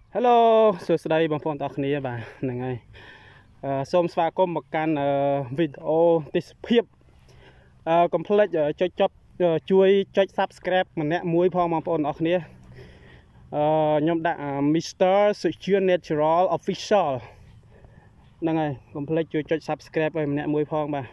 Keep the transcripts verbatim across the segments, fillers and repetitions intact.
Hello សួស្តីបងប្អូនទាំងអស់គ្នាបាទហ្នឹងហើយអឺសូមស្វាគមន៍មកកាន់វីដេអូទេសភាពអឺកុំភ្លេចចុចចុចជួយចុច Subscribe ម្នាក់មួយផងបងប្អូនទាំងអស់គ្នាអឺខ្ញុំដាក់ Mister Suchian Natural Official ហ្នឹងហើយកុំភ្លេចជួយចុច Subscribe ឲ្យម្នាក់មួយផងបាទ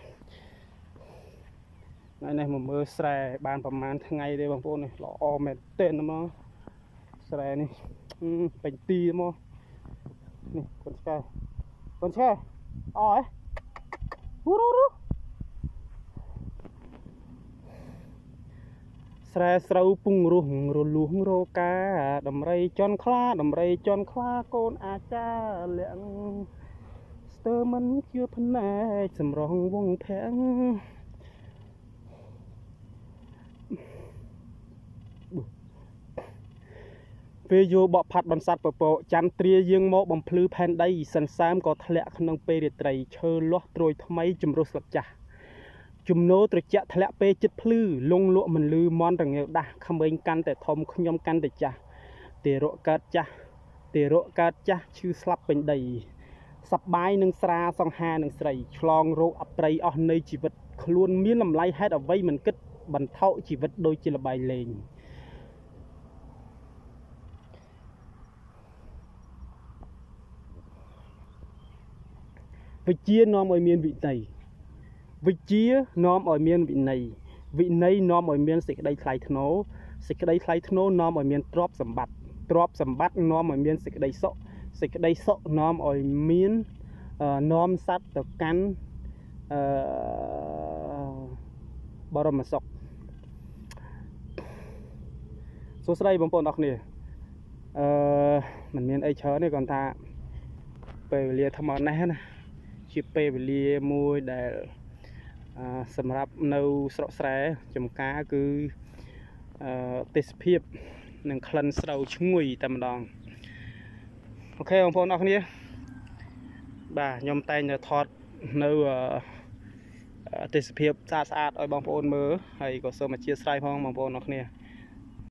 ថ្ងៃនេះមកមើលស្រែបានប្រហែលថ្ងៃទេបងប្អូននេះល្អមែនទែនហ្មងស្រែនេះពេញទីមកនេះកូនឆ្កែកូនឆ្កែអើយហូរូស្រែស្រូវពុងរស់រលួងរកាដំរីជន់ខ្លាដំរីជន់ខ្លាកូនអាចារ្យលាក់ស្ទើមិនជឿភ្នែកសម្រងវងធាំងពេលយកបកផាត់បន្សាត់ពពកចាំត្រាយើងមកបំភ្លឺផែនដីសិនសាមក៏ធ្លាក់ក្នុងពេលរាត្រីឈើលាស់ត្រួយថ្មីជំរុះស្លឹកចាស់ជំនោត្រជាក់ធ្លាក់ពេលចិត្តភ្លឺលងលក់មិនលឺមន់រងាវដាស់ក្មេងកាន់តែធំខ្ញុំកាន់តែចាស់ទេរកកើតចាស់ទេរកកើតចាស់ឈឺស្លាប់ពេញដីសប្បាយនឹងស្រាសង្ហានឹងស្រីឆ្លងរោគអប្រ័យអស់នៃជីវិតខ្លួនមានតម្លៃហេតុអ្វីមិនគិតបន្ថោជីវិតដូចជាលបាយលេងវិជានាំឲ្យមានវិន័យវិជានាំឲ្យមានវិន័យវិន័យនាំឲ្យមានសេចក្តីថ្លៃថ្នូរសេចក្តីថ្លៃថ្នូរនាំឲ្យមានទ្រព្យសម្បត្តិទ្រព្យសម្បត្តិនាំឲ្យមានសេចក្តីសុខសេចក្តីសុខនាំឲ្យមាននាំសត្វទៅកាន់អឺបរមសុខសួស្តីបងប្អូនអរគ្នាអឺមិនមានអីច្រើនទេគ្រាន់ថាពេលវេលាថ្មនេះណាជាពេលវេលាមួយដែលសម្រាប់នៅស្រុកស្រែចំការគឺទេសភាពនិងក្លិនស្រូវឈ្ងុយតែម្ដងអូខេបងប្អូនអរគ្នាបាទខ្ញុំតែងតែថតនៅទេសភាពស្អាតស្អាតឲ្យបងប្អូនមើលហើយក៏សូមអធិស្ឋានផងបងប្អូនអរគ្នា